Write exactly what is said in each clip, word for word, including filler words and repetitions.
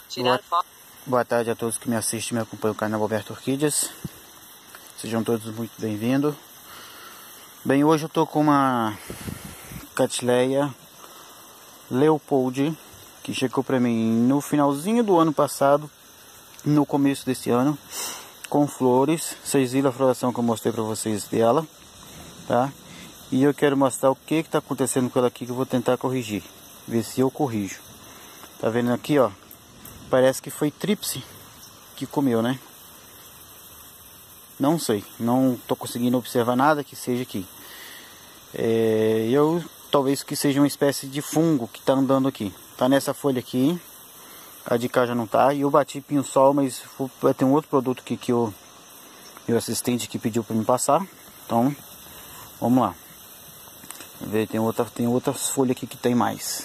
Boa, boa tarde a todos que me assistem e me acompanham no canal Alberto Orquídeas. Sejam todos muito bem-vindos. Bem, hoje eu tô com uma Cattleya Leopold que chegou para mim no finalzinho do ano passado, no começo desse ano, com flores. Vocês viram a floração que eu mostrei para vocês dela, tá? E eu quero mostrar o que que tá acontecendo com ela aqui, que eu vou tentar corrigir, ver se eu corrijo. Tá vendo aqui, ó? Parece que foi tríplice que comeu, né? Não sei, não tô conseguindo observar nada que seja aqui. É, eu talvez que seja uma espécie de fungo que tá andando aqui. Tá nessa folha aqui, a de cá já não tá. E eu bati pinho-sol, mas vai ter um outro produto aqui que o meu assistente que pediu para me passar. Então, vamos lá. Vamos ver, tem outra, tem outras folhas aqui que tem mais.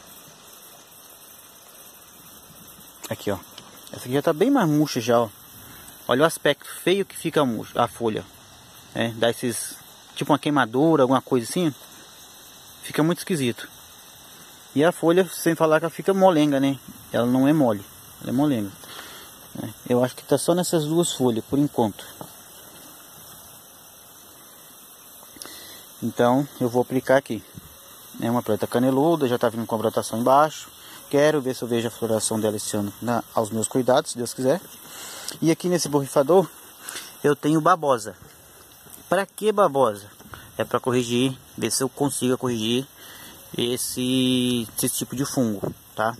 Aqui, ó. Essa aqui já tá bem mais murcha já, ó. Olha o aspecto feio que fica a, murcha, a folha. É, dá esses... tipo uma queimadura, alguma coisa assim. Fica muito esquisito. E a folha, sem falar que ela fica molenga, né? Ela não é mole. Ela é molenga. É, eu acho que tá só nessas duas folhas, por enquanto. Então, eu vou aplicar aqui. É uma planta caneluda, já tá vindo com a brotação embaixo. Quero ver se eu vejo a floração dela esse ano, na, aos meus cuidados, se Deus quiser. E aqui nesse borrifador eu tenho babosa. Para que babosa? É para corrigir, ver se eu consigo corrigir esse, esse tipo de fungo, tá?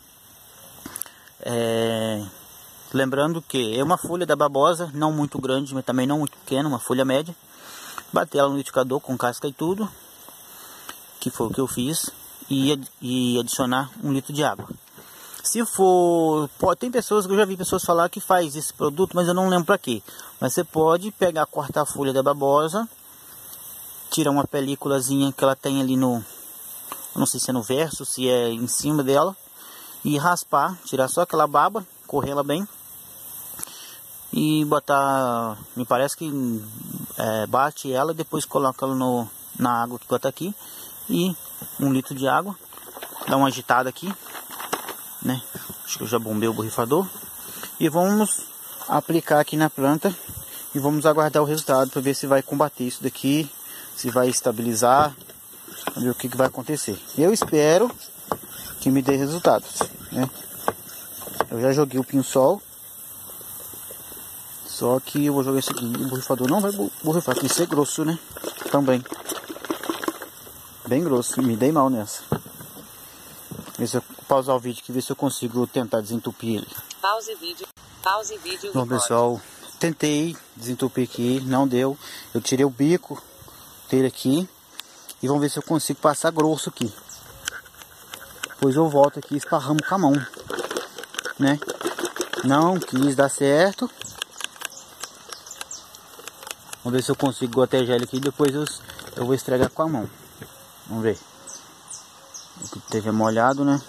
É, lembrando que é uma folha da babosa, não muito grande, mas também não muito pequena, uma folha média. Bater ela no liquidificador com casca e tudo, que foi o que eu fiz. E, e adicionar um litro de água. Se for, pode, tem pessoas que eu já vi pessoas falar que faz esse produto, mas eu não lembro para quê. Mas você pode pegar, cortar a folha da babosa, tirar uma películazinha que ela tem ali no, não sei se é no verso, se é em cima dela, e raspar, tirar só aquela baba, correr ela bem e botar, me parece que é, bate ela e depois coloca ela no, na água que bota aqui. E um litro de água, dá uma agitada aqui, né? Acho que eu já bombei o borrifador. E vamos aplicar aqui na planta e vamos aguardar o resultado para ver se vai combater isso daqui, se vai estabilizar, para ver o que, que vai acontecer. Eu espero que me dê resultados, né? Eu já joguei o pinho-sol, só que eu vou jogar esse aqui. O borrifador não vai borrifar, tem que ser grosso, né? Também. Bem grosso, me dei mal nessa. Ver se eu pausar o vídeo aqui, ver se eu consigo tentar desentupir ele. Pause vídeo. Pause vídeo. Bom, pessoal, tentei desentupir aqui, não deu. Eu tirei o bico dele aqui e vamos ver se eu consigo passar grosso aqui. Depois eu volto aqui e esparramo com a mão, né? Não quis dar certo. Vamos ver se eu consigo gotejar ele aqui, depois eu, eu vou estregar com a mão. Vamos ver. Aqui teve molhado, né?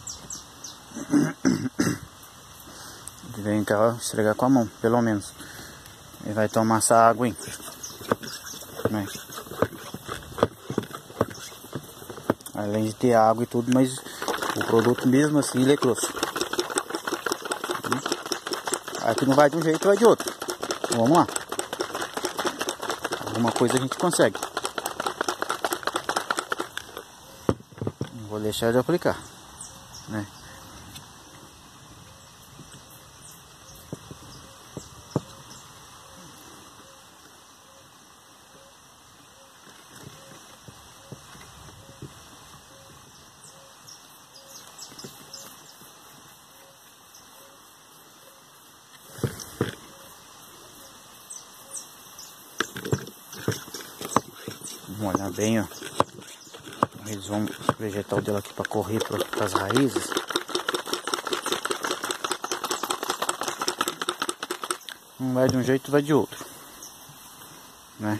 Vem cá, esfregar com a mão, pelo menos. Ele vai tomar essa água, hein? Né? Além de ter água e tudo, mas o produto mesmo assim ele é grosso. Aqui não vai de um jeito, vai de outro. Então, vamos lá. Alguma coisa a gente consegue. Vou deixar de aplicar, né? Vamos olhar bem, ó. Eles vão vegetal dela aqui para correr para as raízes. Um vai de um jeito, vai de outro, né?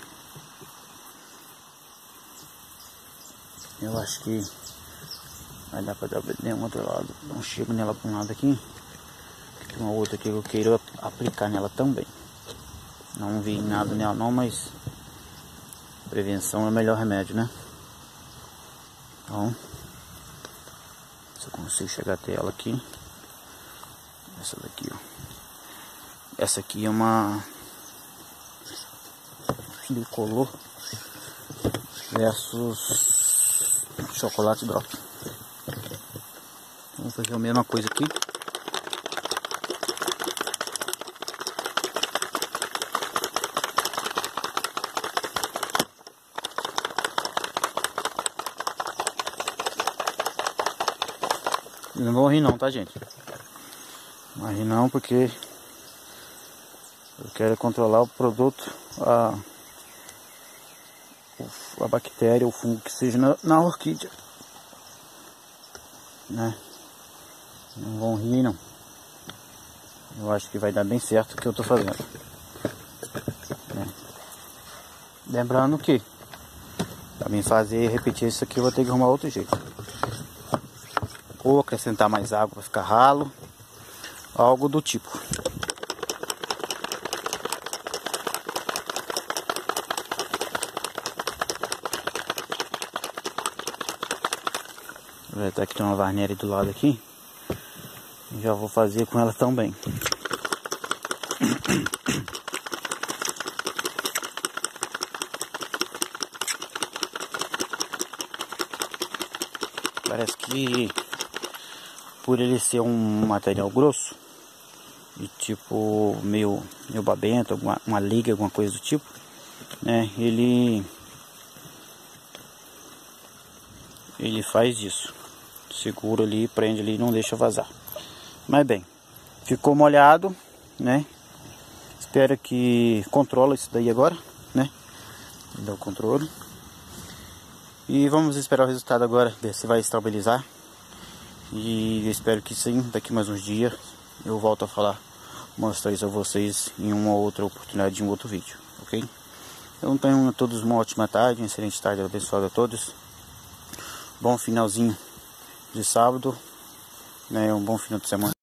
Eu acho que vai dar para dar um outro lado. Não chego nela para um lado aqui. Tem uma outra aqui que eu quero aplicar nela também. Não vi nada nela não, mas prevenção é o melhor remédio, né? Então, se eu consigo chegar até ela aqui, Essa daqui, ó. Essa aqui é uma bicolor versus chocolate drop. Vamos fazer a mesma coisa aqui. Não vou rir não, tá, gente? Não rir não, porque eu quero controlar o produto, a, a bactéria, o fungo que seja na, na orquídea, né? Não vão rir não. Eu acho que vai dar bem certo o que eu tô fazendo, né? Lembrando que pra mim fazer e repetir isso aqui eu vou ter que arrumar outro jeito, ou acrescentar mais água para ficar ralo, algo do tipo. Vai estar aqui, tem uma varneira do lado aqui, já vou fazer com ela também. Parece que por ele ser um material grosso e tipo meio, meio babento, alguma, uma liga, alguma coisa do tipo, né, ele ele faz isso, segura ali, prende ali e não deixa vazar. Mas bem, ficou molhado, né? Espero que controla isso daí agora, né? Dá o controle. E vamos esperar o resultado agora, ver se vai estabilizar. E eu espero que sim, daqui mais uns dias eu volto a falar, mostrar isso a vocês em uma outra oportunidade de um outro vídeo, ok? Então tenham a todos uma ótima tarde, uma excelente tarde abençoada a todos. Bom finalzinho de sábado, né? Um bom final de semana.